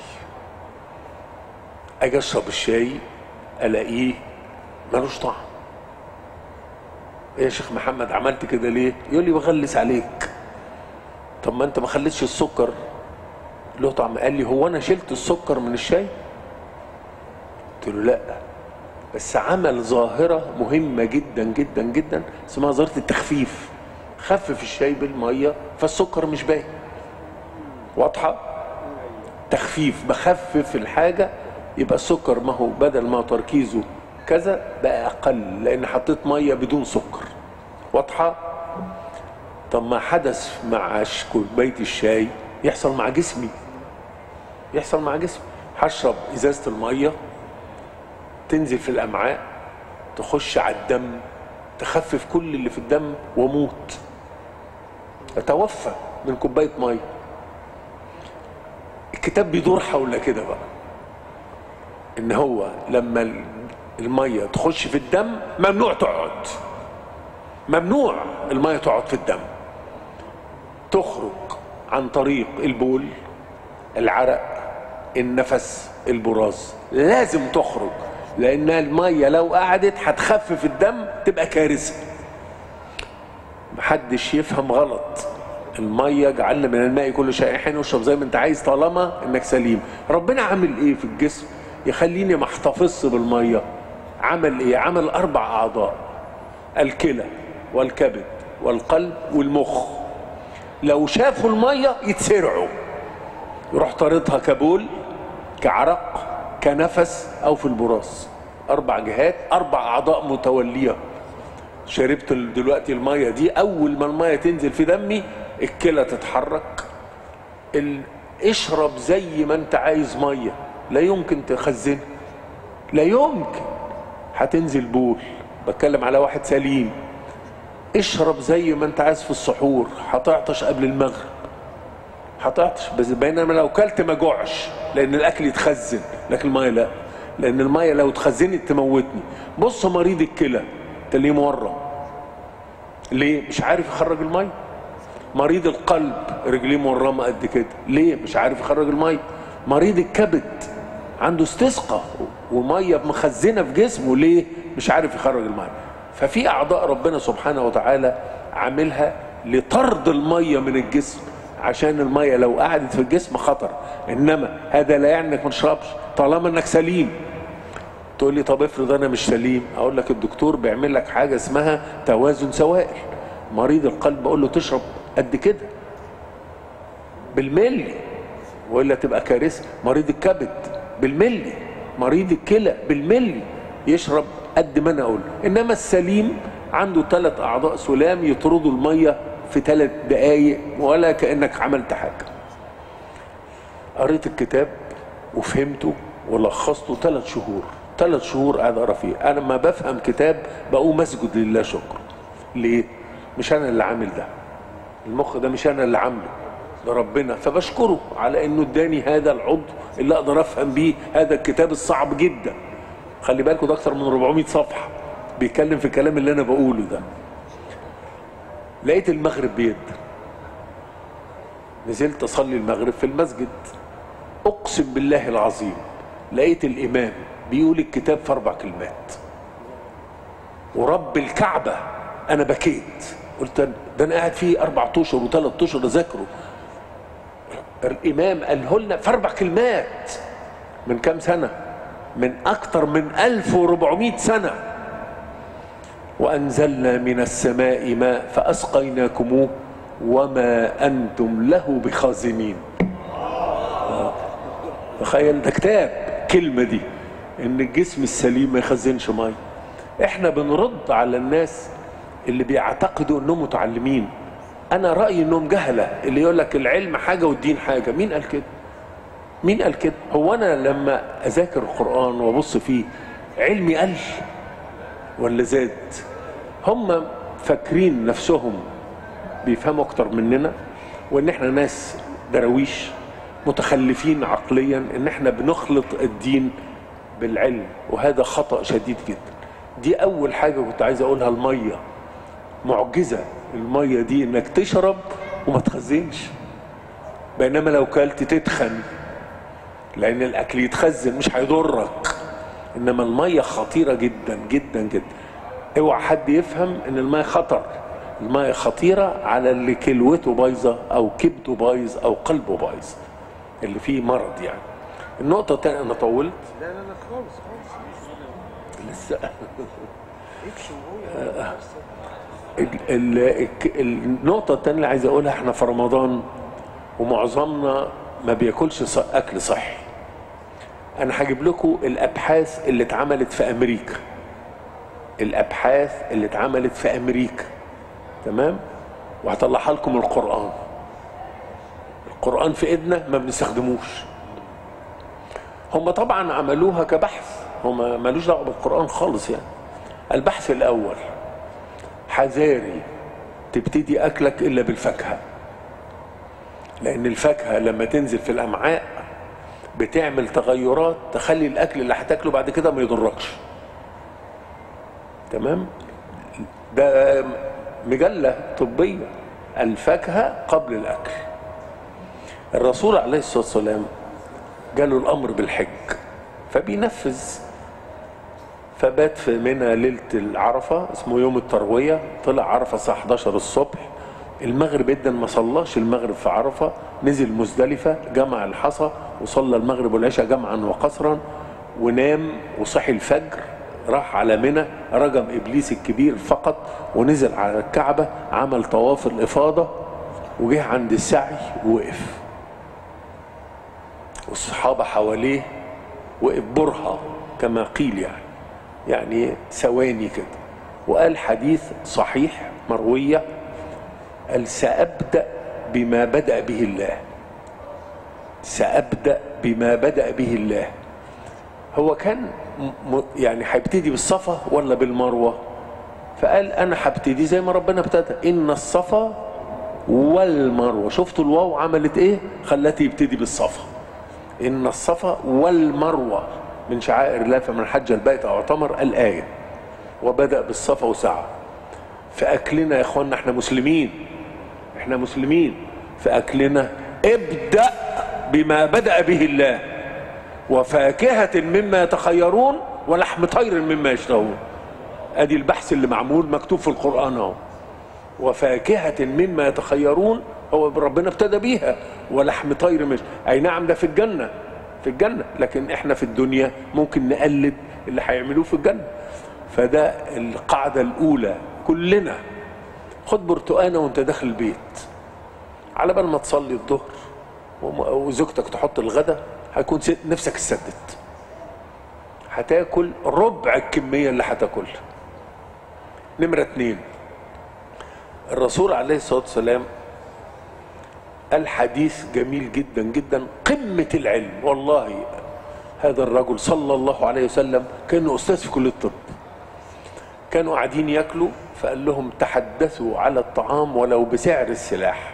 أجي أشرب الشاي ألاقيه ملوش طعم. إيه يا شيخ محمد عملت كده ليه؟ يقول لي بغلس عليك. طب ما أنت ما خليتش السكر له طعم. قال لي هو أنا شلت السكر من الشاي؟ قلت له لأ، بس عمل ظاهرة مهمة جدا جدا جدا اسمها ظاهرة التخفيف. خفف الشاي بالمية فالسكر مش باين. واضحة؟ تخفيف، بخفف الحاجة يبقى السكر ما هو بدل ما تركيزه كذا بقى أقل، لأن حطيت مية بدون سكر. واضحة؟ طب ما حدث مع كوباية الشاي يحصل مع جسمي، يحصل مع جسمي. هشرب إزازة المية تنزل في الأمعاء، تخش على الدم، تخفف كل اللي في الدم وموت، أتوفى من كوباية مية. الكتاب بيدور حول كده بقى، إن هو لما المية تخش في الدم ممنوع تقعد، ممنوع المية تقعد في الدم، تخرج عن طريق البول، العرق، النفس، البراز، لازم تخرج، لأن المية لو قعدت هتخفف الدم تبقى كارثة. محدش يفهم غلط. المية جعلنا من الماء كل شيء حين، واشرب زي ما انت عايز طالما انك سليم. ربنا عامل ايه في الجسم يخليني ما احتفظش بالمية؟ عمل ايه؟ عمل اربع اعضاء: الكلى والكبد والقلب والمخ. لو شافوا المية يتسرعوا، يروح طاردها كبول، كعرق، كنفس، او في البراز. اربع جهات، اربع اعضاء متولية. شربت دلوقتي المية دي، اول ما المية تنزل في دمي الكلى تتحرك. ال... اشرب زي ما انت عايز مية، لا يمكن تخزنها، لا يمكن هتنزل بول. بتكلم على واحد سليم. اشرب زي ما انت عايز في السحور، هتعطش قبل المغرب، هتعطش، بس بينما لو كلت ما جوعش، لان الاكل يتخزن، لكن الميه لا، لان الميه لو اتخزنت تموتني. بص مريض الكلى تلاقيه مورم، ليه؟ مش عارف يخرج الميه. مريض القلب رجليه مورمه قد كده، ليه؟ مش عارف يخرج الميه. مريض الكبد عنده استسقاء وميه مخزنه في جسمه، ليه؟ مش عارف يخرج الميه. ففي اعضاء ربنا سبحانه وتعالى عاملها لطرد الميه من الجسم، عشان الميه لو قعدت في الجسم خطر. انما هذا لا يعني انك ما تشربش طالما انك سليم. تقول لي طب افرض انا مش سليم، اقول لك الدكتور بيعمل لك حاجه اسمها توازن سوائل. مريض القلب بقول له تشرب قد كده بالملي، والا تبقى كارثه. مريض الكبد بالملي، مريض الكلى بالملي، يشرب قد ما انا اقول. انما السليم عنده ثلاث اعضاء سلام يطردوا الميه في ثلاث دقائق ولا كانك عملت حاجه. قريت الكتاب وفهمته ولخصته ثلاث شهور، ثلاث شهور قاعد اقرا فيه. انا لما بفهم كتاب بقوم اسجد لله شكر. ليه؟ مش انا اللي عامل ده، المخ ده مش انا اللي عامله، ده ربنا. فبشكره على انه اداني هذا العضو اللي اقدر افهم بيه هذا الكتاب الصعب جدا. خلي بالكوا ده اكتر من أربعمائة صفحه بيتكلم في الكلام اللي انا بقوله ده. لقيت المغرب بيد، نزلت اصلي المغرب في المسجد، اقسم بالله العظيم لقيت الامام بيقول الكتاب في اربع كلمات، ورب الكعبه انا بكيت. قلت ده انا قاعد فيه اربع اشهر وثلاث اشهر اذاكره، الامام قاله لنا في اربع كلمات. من كام سنه؟ من اكثر من ألف وأربعمائة سنه. وانزلنا من السماء ماء فاسقيناكموه وما انتم له بخازنين. تخيل ده كتاب كلمه دي، ان الجسم السليم ما يخزنش ميه. احنا بنرد على الناس اللي بيعتقدوا انهم متعلمين. انا رايي انهم جهله، اللي يقول لك العلم حاجه والدين حاجه. مين قال كده؟ مين قال كده؟ هو انا لما اذاكر القران وابص فيه علمي قل ولا زاد؟ هم فاكرين نفسهم بيفهموا اكتر مننا، وان احنا ناس درويش متخلفين عقليا، ان احنا بنخلط الدين بالعلم، وهذا خطأ شديد جدا. دي اول حاجه كنت عايز اقولها. الميه معجزه، الميه دي انك تشرب وما تخزنش، بينما لو كلت تتخن، لان الاكل يتخزن مش هيضرك. انما الميه خطيره جدا جدا جدا. اوعى حد يفهم ان الميه خطر. الميه خطيره على اللي كلوته بايظه او كبده بايظ او قلبه بايظ، اللي فيه مرض يعني. النقطه الثانيه، انا طولت؟ لا لا لا خالص خالص لسه. النقطه الثانيه اللي عايز اقولها، احنا في رمضان ومعظمنا ما بياكلش اكل صحي. انا هجيب لكم الابحاث اللي اتعملت في امريكا، الابحاث اللي اتعملت في امريكا، تمام؟ وهطلعها لكم القران. القران في ايدنا ما بنستخدموش. هم طبعا عملوها كبحث، هم مالوش دعوه بالقران خالص يعني. البحث الاول، حذاري تبتدي اكلك الا بالفاكهه، لان الفاكهه لما تنزل في الامعاء بتعمل تغيرات تخلي الاكل اللي هتاكله بعد كده ما يضركش. تمام؟ ده مجله طبيه، الفاكهه قبل الاكل. الرسول عليه الصلاه والسلام جاله الامر بالحج فبينفذ، فبات في منى ليله العرفه، اسمه يوم الترويه. طلع عرفه الساعه احداشر الصبح، المغرب جدا ما صلاش المغرب في عرفه، نزل مزدلفه جمع الحصى وصلى المغرب والعشاء جمعا وقصرا، ونام وصحي الفجر، راح على منى، رجم ابليس الكبير فقط، ونزل على الكعبه، عمل طواف الافاضه، وجه عند السعي ووقف، والصحابه حواليه، وقف برهه كما قيل يعني، يعني ثواني كده، وقال حديث صحيح مرويه، قال سأبدأ بما بدأ به الله، سأبدأ بما بدأ به الله. هو كان م... يعني هيبتدي بالصفا ولا بالمروه؟ فقال انا هبتدي زي ما ربنا ابتدى، ان الصفا والمروه. شفتوا الواو عملت ايه؟ خلته يبتدي بالصفا. ان الصفا والمروه من شعائر الله فمن حج البيت او اعتمر الايه، وبدا بالصفا وسعى. في اكلنا يا اخوانا احنا مسلمين، احنا مسلمين في اكلنا ابدا بما بدا به الله، وفاكهه مما يتخيرون ولحم طير مما يشتهون. ادي البحث اللي معمول مكتوب في القران اهو. وفاكهه مما يتخيرون هو ربنا ابتدى بيها، ولحم طير مش اي نعم ده في الجنه، في الجنه، لكن احنا في الدنيا ممكن نقلد اللي هيعملوه في الجنه. فده القاعده الاولى. كلنا خد برتقانه وانت داخل البيت، على بال ما تصلي الظهر وزوجتك تحط الغدا هيكون نفسك اتسدت، هتاكل ربع الكميه اللي هتاكلها. نمره اتنين، الرسول عليه الصلاه والسلام قال حديث جميل جدا جدا، قمه العلم والله. هذا الرجل صلى الله عليه وسلم كان استاذ في كليه الطب، كانوا قاعدين ياكلوا فقال لهم تحدثوا على الطعام ولو بسعر السلاح.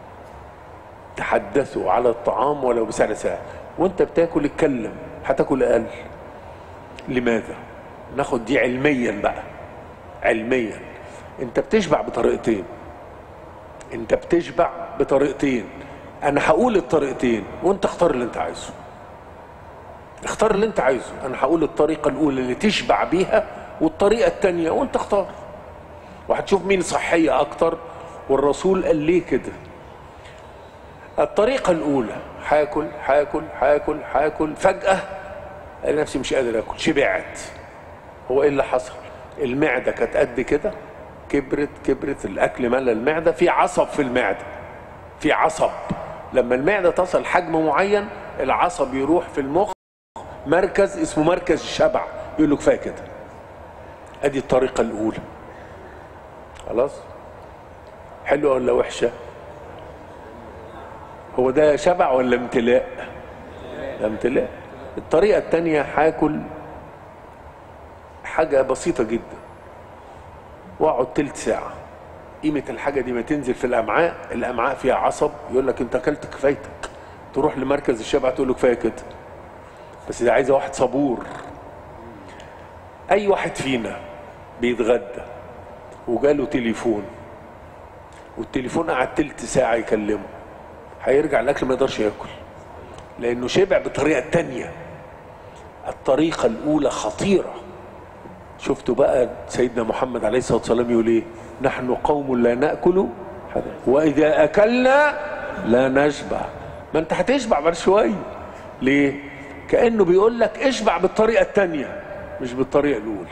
تحدثوا على الطعام ولو بسعر السلاح. وانت بتاكل اتكلم، هتاكل اقل. لماذا؟ ناخد دي علميا بقى، علميا. انت بتشبع بطريقتين، انت بتشبع بطريقتين. انا هقول الطريقتين وانت اختار اللي انت عايزه، اختار اللي انت عايزه. انا هقول الطريقه الاولى اللي تشبع بيها والطريقه الثانيه وانت اختار، وهتشوف مين صحيه اكتر. والرسول قال ليه كده؟ الطريقه الاولى هاكل هاكل هاكل هاكل، فجاه الاقي نفسي مش قادر اكل، شبعت. هو ايه اللي حصل؟ المعده كانت قد كده، كبرت كبرت، الاكل ملى المعده، في عصب في المعده، في عصب. لما المعده تصل حجم معين العصب يروح في المخ مركز اسمه مركز الشبع، يقول له كفايه كده. ادي الطريقه الاولى. خلاص؟ حلوه ولا وحشه؟ هو ده شبع ولا امتلاء؟ ده امتلاء. الطريقه الثانيه هاكل حاجه بسيطه جدا واقعد تلت ساعه، قيمه الحاجه دي ما تنزل في الامعاء، الامعاء فيها عصب يقول لك انت اكلت كفايتك، تروح لمركز الشبع تقول له كفايه كده. بس ده عايزه واحد صبور. اي واحد فينا بيتغدى وجاله تليفون والتليفون قعد تلت ساعه يكلمه، هيرجع الاكل ما يقدرش ياكل لانه شبع بالطريقه الثانيه. الطريقه الاولى خطيره. شفتوا بقى سيدنا محمد عليه الصلاه والسلام يقول ايه؟ نحن قوم لا ناكل واذا اكلنا لا نشبع. ما انت هتشبع بعد شويه. ليه؟ كانه بيقول لك اشبع بالطريقه الثانيه مش بالطريقه الاولى.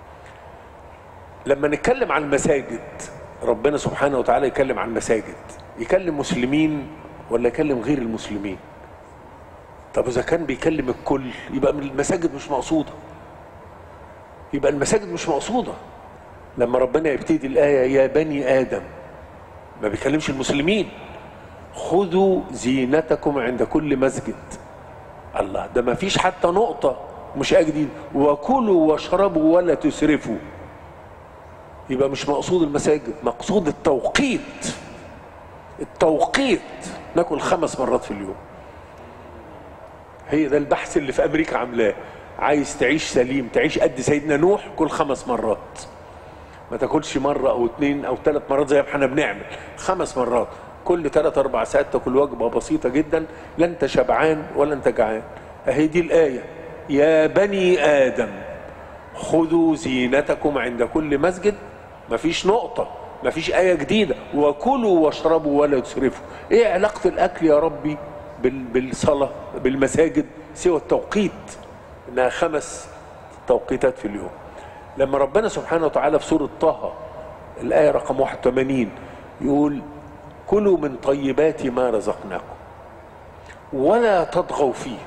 لما نتكلم عن المساجد، ربنا سبحانه وتعالى يكلم عن المساجد، يكلم مسلمين ولا يكلم غير المسلمين؟ طب اذا كان بيكلم الكل يبقى المساجد مش مقصوده، يبقى المساجد مش مقصوده. لما ربنا يبتدي الايه يا بني ادم، ما بيكلمش المسلمين. خذوا زينتكم عند كل مسجد. الله، ده ما فيش حتى نقطه مش جديد. وكلوا واشربوا ولا تسرفوا. يبقى مش مقصود المساجد، مقصود التوقيت. التوقيت ناكل خمس مرات في اليوم. هي ده البحث اللي في امريكا عاملاه. عايز تعيش سليم، تعيش قد سيدنا نوح، كل خمس مرات. ما تاكلش مره او اتنين او ثلاث مرات زي ما احنا بنعمل، خمس مرات كل ثلاث اربع ساعات تاكل وجبه بسيطه جدا، لا انت شبعان ولا انت جعان. اهي دي الايه يا بني ادم خذوا زينتكم عند كل مسجد. مفيش نقطه، مفيش ايه جديده. وكلوا واشربوا ولا تسرفوا. ايه علاقه الاكل يا ربي بالصلاه بالمساجد سوى التوقيت؟ انها خمس توقيتات في اليوم. لما ربنا سبحانه وتعالى في سوره طه الايه رقم واحد وثمانين يقول كلوا من طيبات ما رزقناكم ولا تطغوا فيه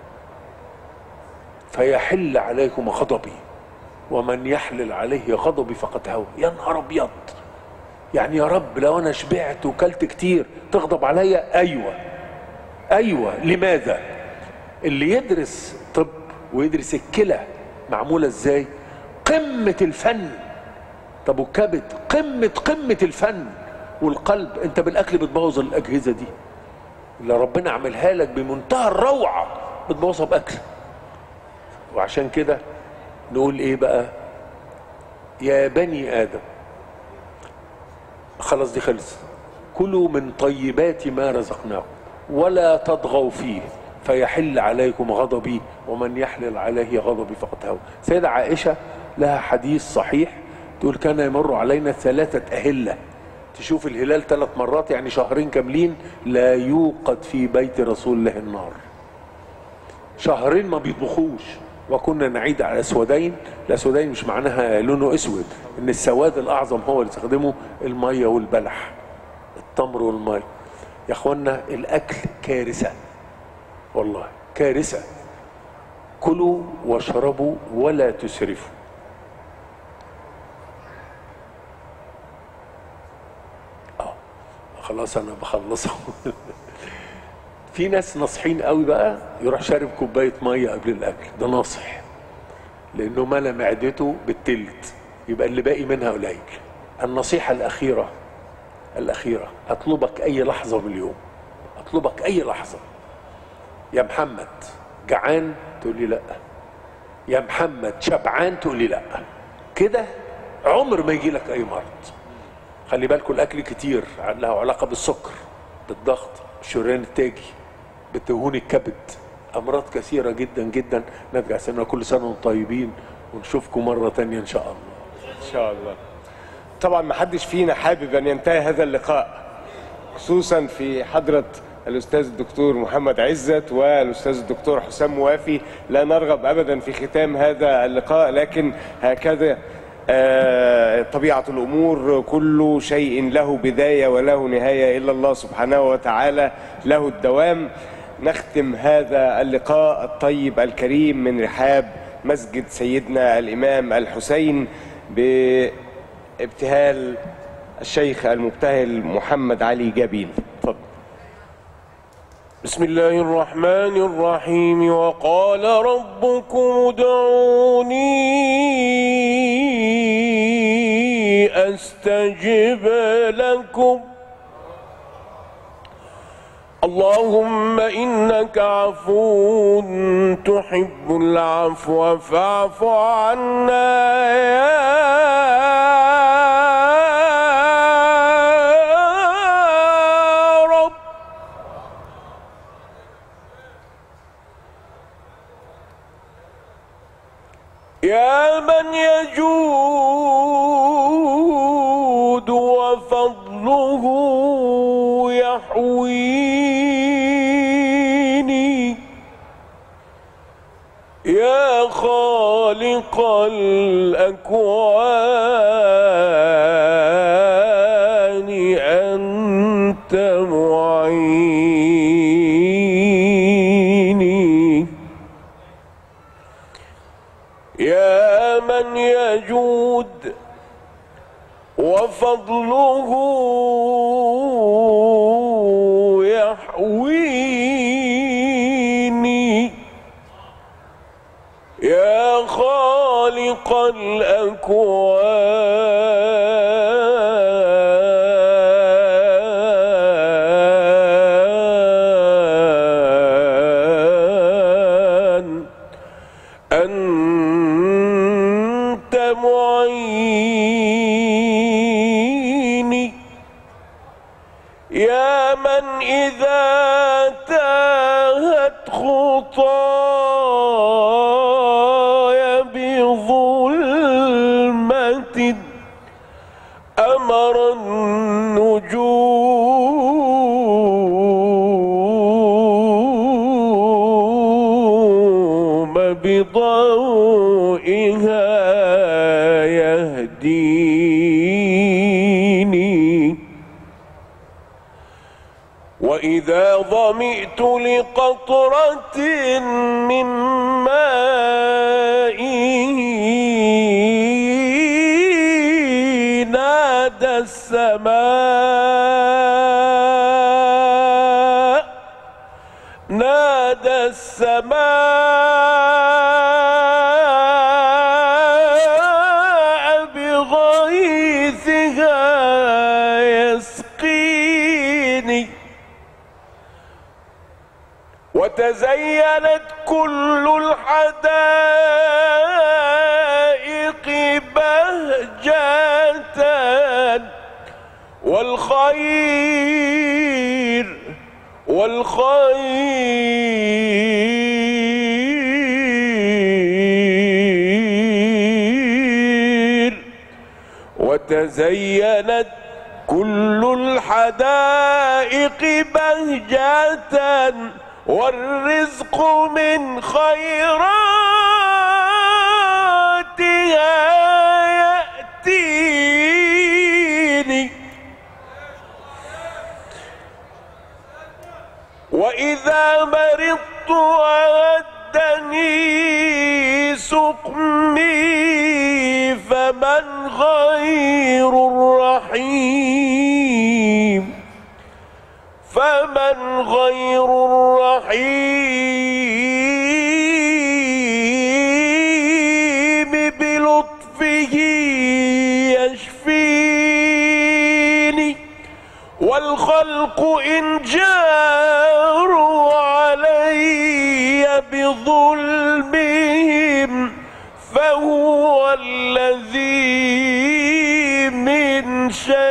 فيحل عليكم غضبي ومن يحلل عليه غضبي فقد هوى. يا نهار ابيض، يعني يا رب لو انا شبعت وكلت كتير تغضب عليا؟ ايوه ايوه. لماذا؟ اللي يدرس طب ويدرس الكلى معمولة ازاي، قمة الفن. طب والكبد قمة قمة الفن، والقلب. انت بالاكل بتبوظ الاجهزة دي اللي ربنا عملها لك بمنتهى الروعة، بتبوظها باكل. وعشان كده نقول ايه بقى؟ يا بني ادم، خلاص دي خلص، كلوا من طيبات ما رزقناكم ولا تطغوا فيه فيحل عليكم غضبي ومن يحلل عليه غضبي فقد هوى. سيدة عائشة لها حديث صحيح تقول كان يمر علينا ثلاثة أهلة، تشوف الهلال ثلاث مرات يعني شهرين كاملين لا يوقد في بيت رسول الله النار، شهرين ما بيطبخوش. وكنا نعيد على الاسودين. الاسودين مش معناها لونه اسود، ان السواد الاعظم هو اللي استخدمه الميه والبلح، التمر والميه. يا اخوانا الاكل كارثه، والله كارثه. كلوا واشربوا ولا تسرفوا. اه خلاص انا بخلصه. في ناس ناصحين قوي بقى يروح شارب كوبايه ميه قبل الاكل، ده ناصح لانه ملا معدته بالتلت، يبقى اللي باقي منها قليل. النصيحه الاخيره الاخيره اطلبك اي لحظه من اليوم، اطلبك اي لحظه، يا محمد جعان تقول لي لا، يا محمد شبعان تقول لي لا، كده عمر ما يجي لك اي مرض. خلي بالكم الاكل كتير له علاقه بالسكر، بالضغط، بالشريان التاجي، بالدهون الكبد، امراض كثيره جدا جدا. نرجع سنه كل سنه وانتم طيبين، ونشوفكم مره تانية ان شاء الله. ان شاء الله. طبعا ما حدش فينا حابب ان ينتهي هذا اللقاء، خصوصا في حضره الاستاذ الدكتور محمد عزت والاستاذ الدكتور حسام موافي. لا نرغب ابدا في ختام هذا اللقاء، لكن هكذا آه طبيعة الأمور، كل شيء له بداية وله نهاية إلا الله سبحانه وتعالى له الدوام. نختم هذا اللقاء الطيب الكريم من رحاب مسجد سيدنا الإمام الحسين بابتهال الشيخ المبتهل محمد علي جابين. تفضل. بسم الله الرحمن الرحيم. وقال ربكم ادعوني أستجب لكم. اللهم إنك عفو تحب العفو فاعف عنا يا رب. يا من يجود وفضله يحويني، يا خالق الأكوان أنت معيني، يا من يجود وفضله يحويني، يا خالق الأكوان أنت معيني، يا من إذا تاهت خطايا بظلمة أمر النجوم بضوئها يهديني، وإذا ظمئت لقطرة من ماء نادى السماء نادى السماء وتزينت كل الحدائق بهجة والخير والخير وتزينت كل الحدائق بهجة والرزق من خيراتها يأتيني وإذا مرضت وهدني سقمي فمن غير الرحيم فمن غير الرحيم بلطفه يشفيني والخلق إن جاروا علي بظلمهم فهو الذي من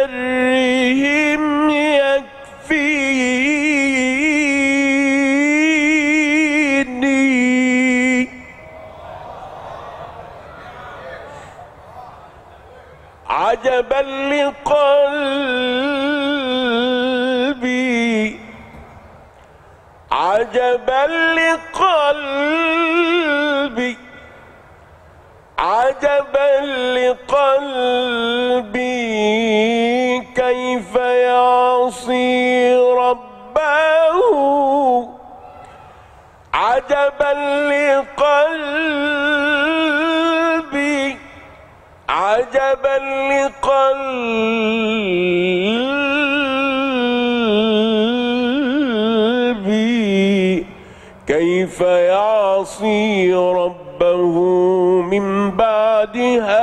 شرهم يكفيني عجبا لقلبي عجبا لقلبي عجبا لقلبي كيف يعصي ربه عجبا لقلبي عجبا لقلبي كيف يعصي ربه من بعد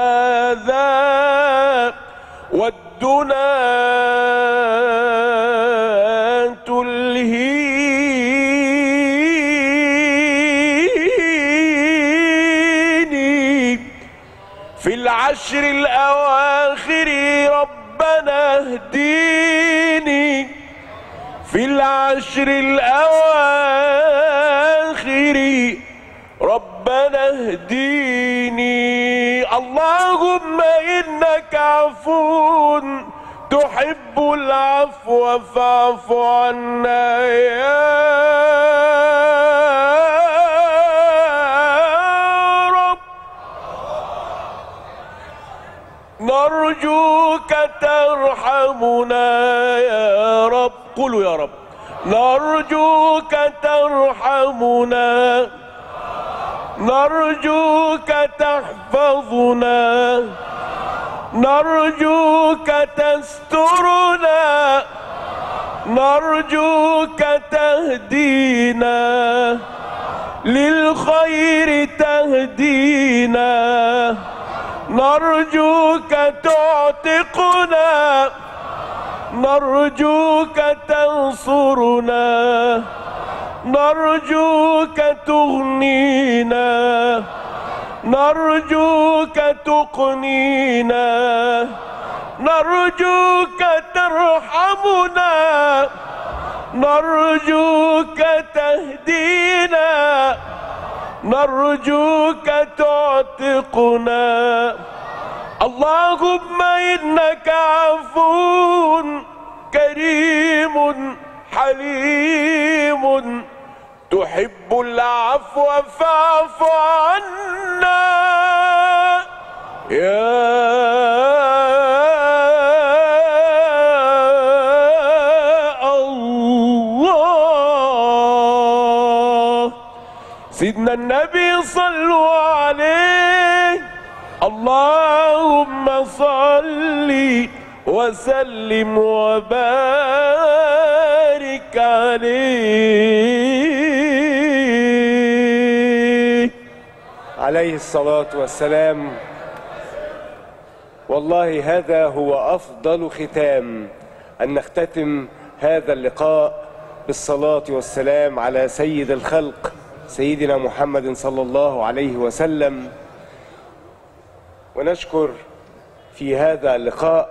هذا والدنا تلهيني في العشر الأواخر ربنا اهديني في العشر الأواخر ربنا اهديني اللهم إنك عفو تحب العفو فاعف عنا يا رب نرجوك ترحمنا يا رب قولوا يا رب نرجوك ترحمنا نرجوك تحفظنا نرجوك تسترنا نرجوك تهدينا للخير تهدينا نرجوك تعتقنا نرجوك تنصرنا نرجوك تغنينا نرجوك تقنينا نرجوك ترحمنا نرجوك تهدينا نرجوك تعتقنا اللهم إنك عفو كريم حليم تحب العفو فاعف عنا يا الله سيدنا النبي صلوا عليه اللهم صل وسلم وبارك عليه عليه الصلاة والسلام. والله هذا هو أفضل ختام، أن نختتم هذا اللقاء بالصلاة والسلام على سيد الخلق سيدنا محمد صلى الله عليه وسلم، ونشكر في هذا اللقاء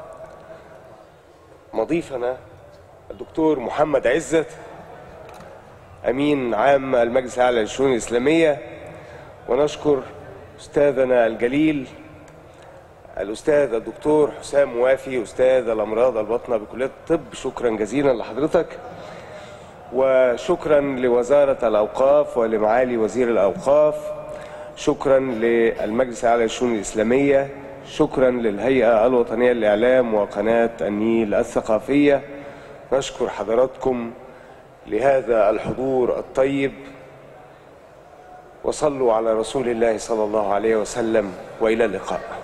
مضيفنا الدكتور محمد عزت أمين عام المجلس الأعلى للشؤون الإسلامية، ونشكر أستاذنا الجليل الأستاذ الدكتور حسام موافي أستاذ الأمراض الباطنة بكلية الطب. شكرا جزيلا لحضرتك، وشكرا لوزارة الأوقاف ولمعالي وزير الأوقاف، شكرا للمجلس الأعلى للشؤون الإسلامية، شكرا للهيئة الوطنية للإعلام وقناة النيل الثقافية. نشكر حضراتكم لهذا الحضور الطيب، وصلوا على رسول الله صلى الله عليه وسلم، وإلى اللقاء.